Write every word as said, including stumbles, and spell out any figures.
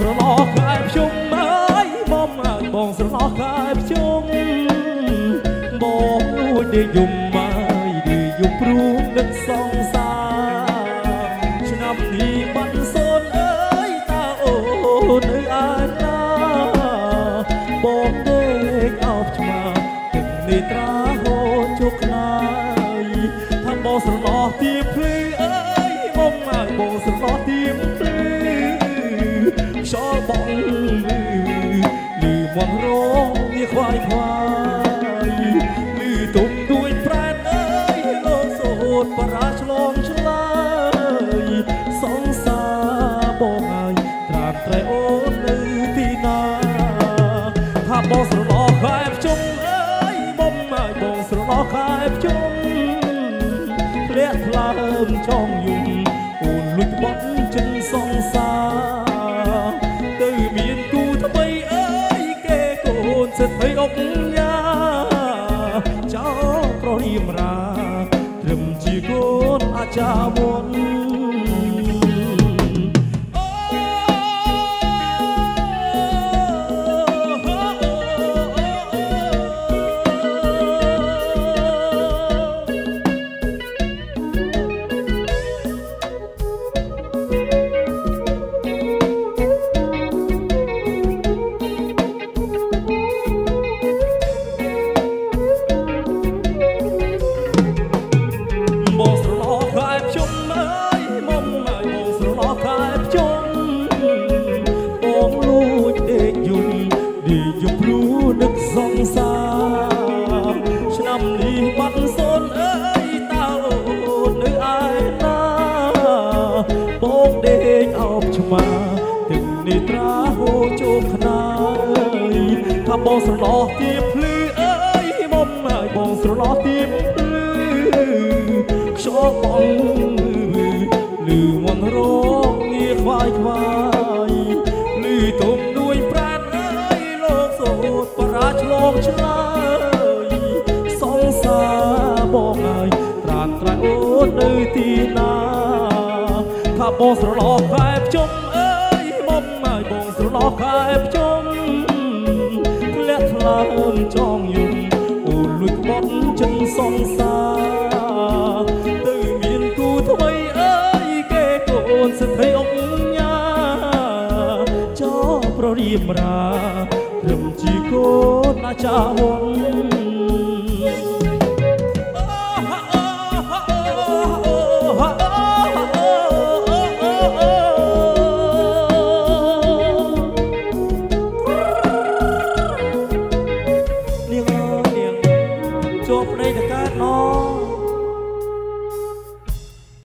ស្រឡោខែភ្ជុំអើយបងអើយបងស្រឡោខែភ្ជុំបងនួយដេកយំអើយដេកយំព្រួងនឹកសងសារឆ្នាំនេះបាត់សូនអើយតើអូននៅឯណាបងដេកអោបឆ្មាទឹកនេត្រាហូរជោគខ្លាយថាបងស្រឡោទៀមភ្លឺអើយបងអើយបងស្រឡោទៀមភ្លឺខ្យល់បងលឺលឺមករងវាខ្វាយខ្វាយលឺទុំទួយប្រែតអើយលោកសូនបរាឆ្លងឆ្លើយសងសារបងហើយត្រាំត្រែអូននៅទីណាថាបងស្រឡោខែភ្ជុំអើយបងហើយបងស្រឡោខែភ្ជុំធ្លាក់ថ្លើមចងយំអូនលួចបត់ចិនសងសារទៅមានគូថ្មីអើយគេកូនសិទ្ធិអុកញ៉ាចោលប្ររៀមរាត្រឹមជាកូនអាចារ្យមុនឆ្នាំនេះបាត់សូនអើយតើអូននៅឯណាបងដេកអោបឆ្មាទឹកនេត្រាហូរជោគខ្នាយថាបងស្រឡោទៀមភ្លឺអើយបងហើយបងស្រឡោទៀមភ្លឺខ្យល់បងលឺមករងងាខ្វាយខ្វាយលឺទុំនួយប្រែតអើយលោកសូនបរាឆ្លងឆ្លើយសងសារបងហើយត្រាំត្រែអូននៅទីណាថាបងស្រឡោខែភ្ជុំអើយបងហើយបងស្រឡោខែភ្ជុំធ្លាក់ថ្លើមចងយំអូនលួចបត់ចិនសងសារទៅមានគូថ្មីអើយគេកូនសិទ្ធិអុកញ៉ាចោលប្ររៀមរាត្រឹមជាកូនអាចារ្យមុននាងអើយនាងជាប់ភ្នែក